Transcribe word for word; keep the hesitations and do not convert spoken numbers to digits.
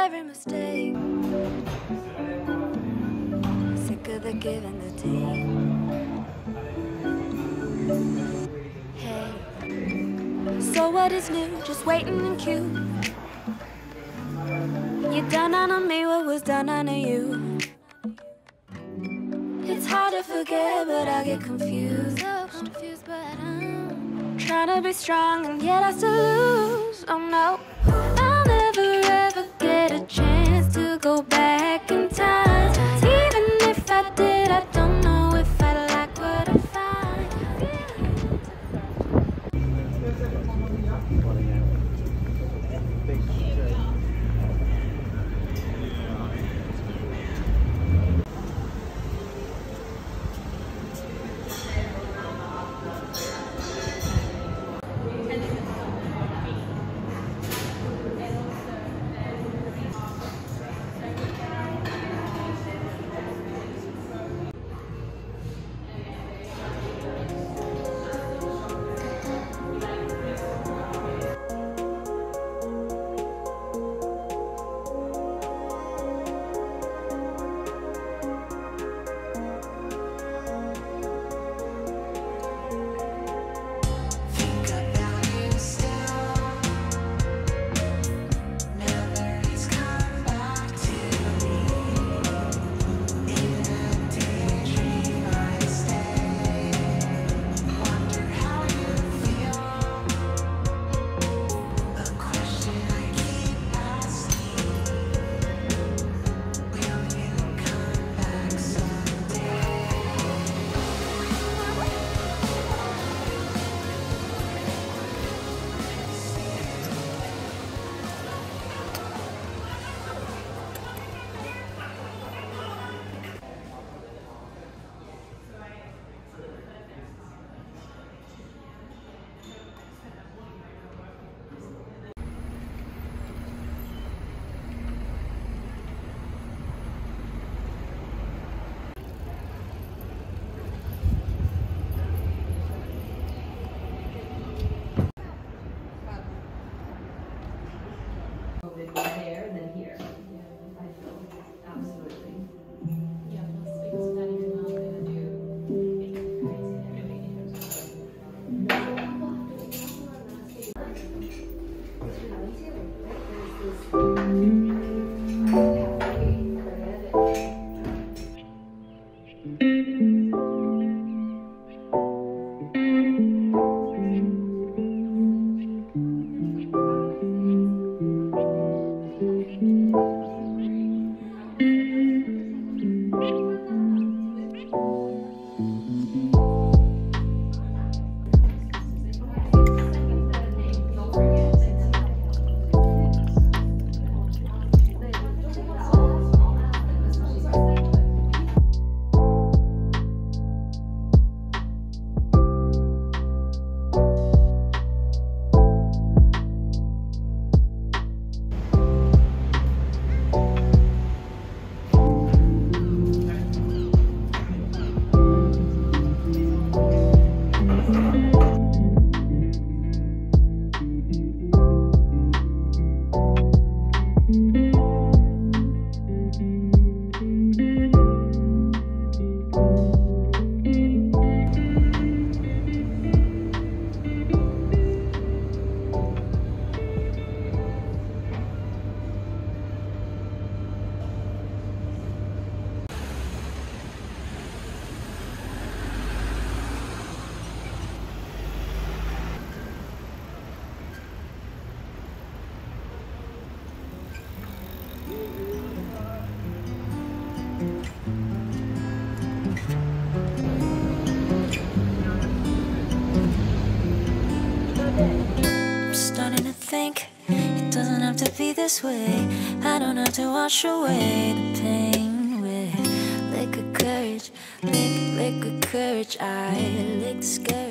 every mistake. Sick of the give and the take. Hey, so what is new? Just waiting in queue. You done on me what was done on you. It's hard to forget, but I get confused. So confused, but I'm trying to be strong, and yet I still lose. Oh no, I'll never ever get a chance to go back in time. Even if I did, I don't know if I like what I find. There than here. Yeah, I feel absolutely. Yeah, plus because that you're not gonna do anything crazy and everything in terms I'm starting to think it doesn't have to be this way. I don't have to wash away the pain with liquid courage, lick, liquid courage. I lick the scary.